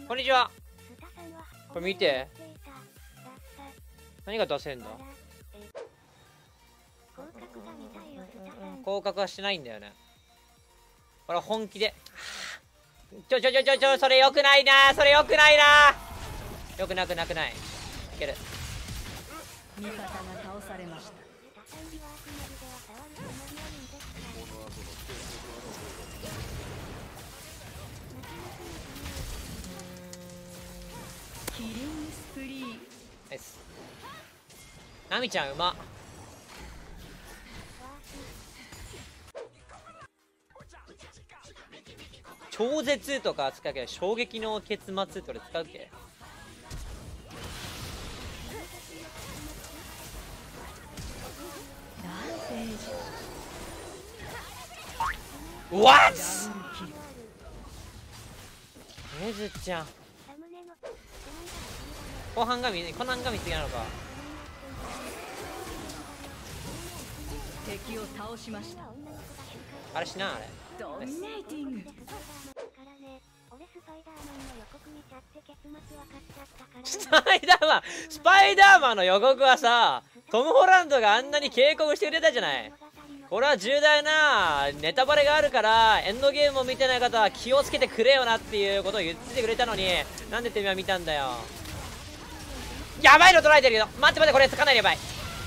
こんにちは。これ見て。何が出せんだ。降格はしてないんだよね。これ本気で。それよくないな。それよくないな。よくなくない。いける。 味方が倒されました。キリングスプリー。 ナイス。ナミちゃんうま。超絶とか使うけど、衝撃の結末って俺使うっけ。What？ メズちゃんコナンが見すぎなのか。 敵を倒しました。 あれしなあれ。 ドミネーティング。 スパイダーマンの予告はさ、トム・ホランドがあんなに警告してくれたじゃない。これは重大なネタバレがあるから、エンドゲームを見てない方は気をつけてくれよなっていうことを言っててくれたのに、なんでてめえは見たんだよ。やばいの捉えてるけど、待ってこれかなりやばい。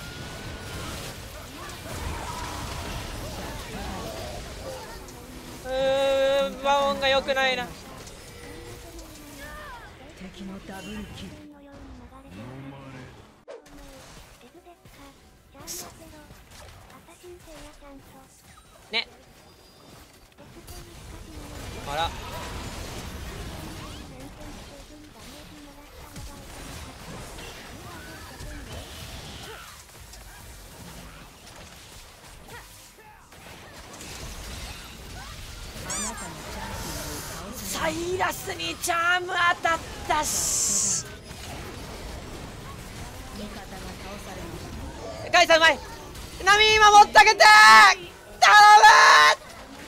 バオンが良くないな。 敵のダブルキル。 ね。あら。サイラスにチャーム当たったし。カイさんうまい。ナミ今持ってあげて。頼む。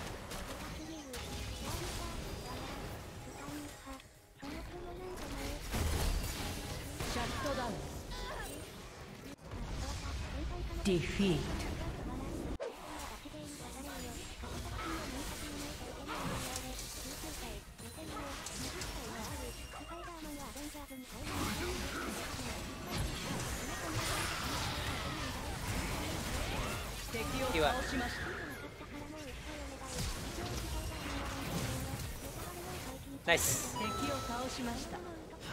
ディフィート。 ナイス。 敵を倒しました。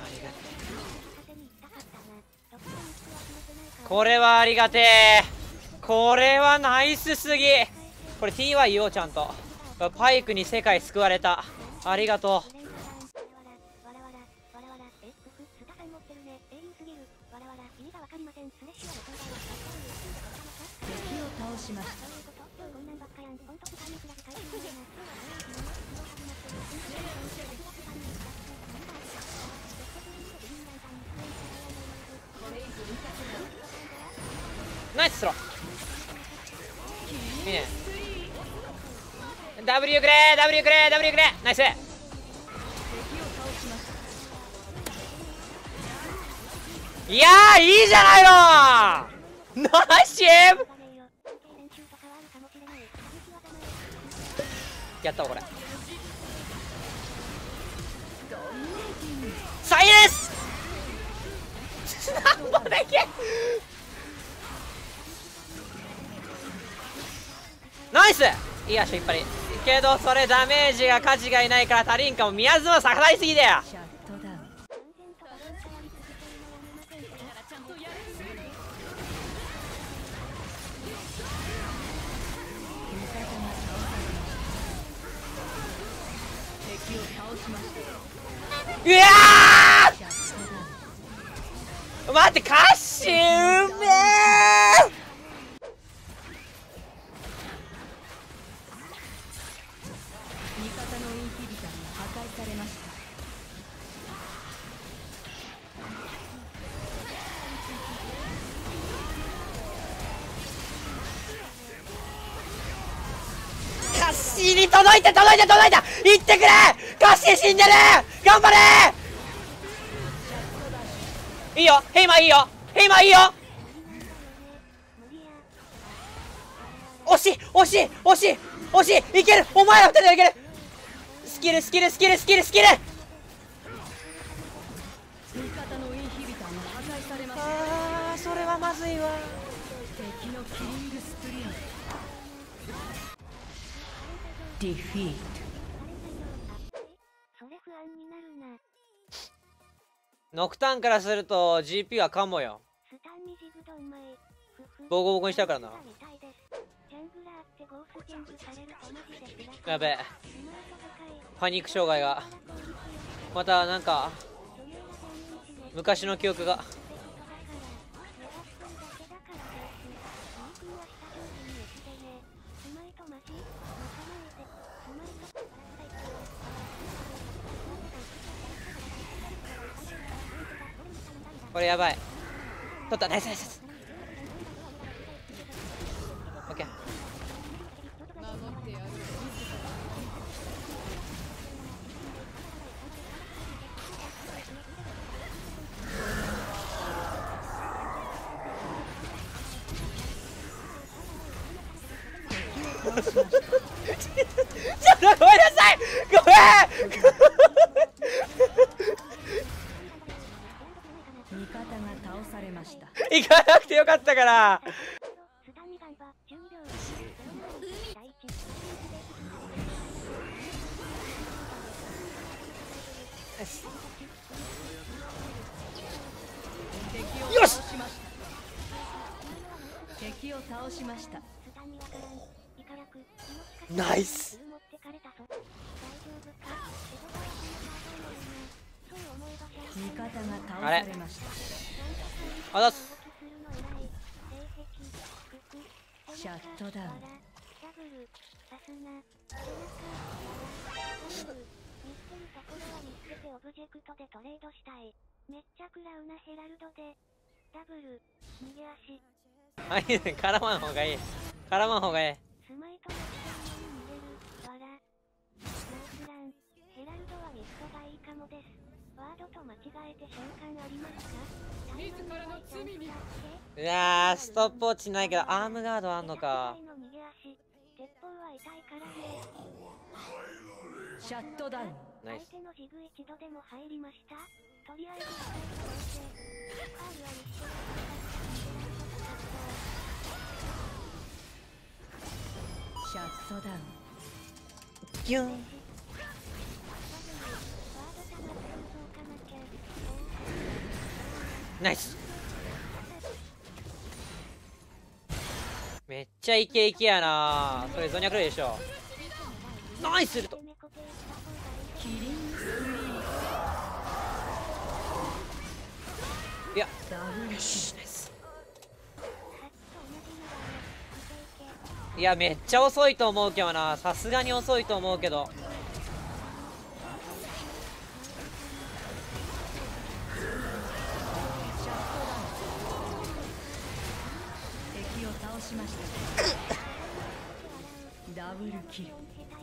これはありがてえ。これはナイスすぎ。これ TY 言おうちゃんと。パイクに世界救われた。ありがとう。 敵を倒しました。 ナイススロー。いいね。W くれ。ナイス。いやーいいじゃないの。ナイスシェーブ。やったわこれ。サイレンス。なんぼでけ。ナイス。いい足引っ張りけど、それダメージが価値がいないから足りんかも。宮妻下がりすぎだよ。うわー待って、カッシーうめえ。 味方のインヒビターが破壊されました。 カッシーに届いた。行ってくれ。カッシー死んでる。頑張れ。 いいよ、ヘイマーいいよ、ヘイマーいいよ。惜しい惜しい惜しい惜しい。いける、お前ら2人でいける。スキルスキルスキルスキルスキル。 味方のインヒビターが破壊されました。 あー、それはまずいわ。 敵のキリングスプリント。ディフィート。 それ不安になるな。 ノクターンからすると GP はカモよ。 スタンミジグドンマイ。 ボコボコにしたからな。 ジャングラーってゴースティングされるとマジで辛い。 やべえ、パニック障害がまたなんか昔の記憶が。これやばい。取った、ナイスナイス。オッケー。ちょっとごめんなさい、ごめん。 味方が倒されました。 行かなくてよかったから。 スタミガンバ12秒。第一。 よし。 敵を倒しました。 ナイス。 味方が倒されました。 あざっす。 シャットダウン。 オブジェクトでトレードしたい。めっちゃ食らうなヘラルドで。ダブル逃げ足。 あ、いいね、絡まん方がいい。絡まん方がいい。 スマイトの下に逃げる。わら。ナイスラン。ヘラルドはミストがいいかもです。ワードと間違えて召喚ありますか？自らの罪に。 いやー、ストップウォッチないけどアームガードあんのか。 鉄砲は痛いからね。 シャットダウン。 ナイス。 相手のジグ一度でも入りました。とりあえず使シャットダウン。 ギュン。ナイス。めっちゃイケイケやな。それゾニャクレイでしょ。ナイスルト。いや、よし、ナイス。いや、めっちゃ遅いと思うけどな。さすがに遅いと思うけど。 敵を倒しました。ダブルキル。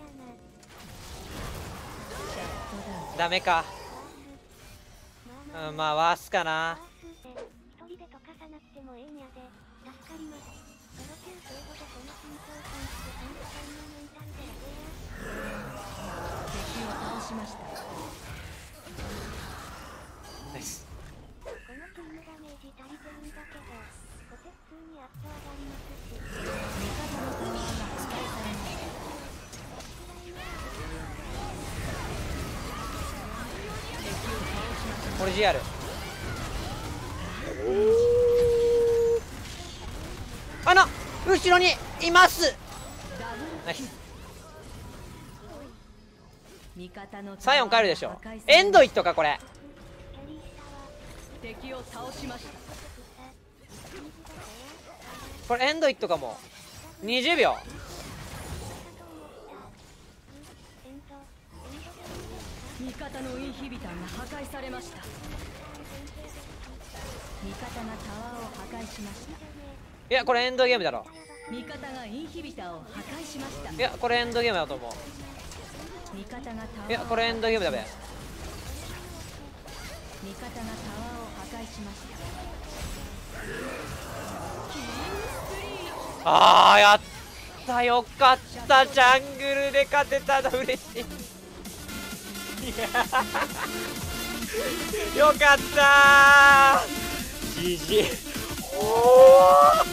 ダメか。うん、まあワースかな。 一人で溶かさなくてもええんやで。助かります。ソロ級程度でこの緊張感って本当にメンタルでやべや。 敵を倒しました。 ナイス。 このチームダメージ足りてるんだけど、コテ普通にアップ上がりますし。味方のタワーが破壊されました。 これ GR。あの後ろにいます。ナイス。サイオン帰るでしょ。エンドイットかこれ。 敵を倒しました。 これエンドイットかも。20秒。 味方のインヒビターが破壊されました。味方がタワーを破壊しました。 いや、これエンドゲームだろ。 味方がインヒビターを破壊しました。 いや、これエンドゲームだと思う。 味方がタワーをいや、これエンドゲームだべ。 味方がタワーを破壊壊しました。 あー、やったよかった、ジャングルで勝てたの嬉しい。いやよかったー、GG。おー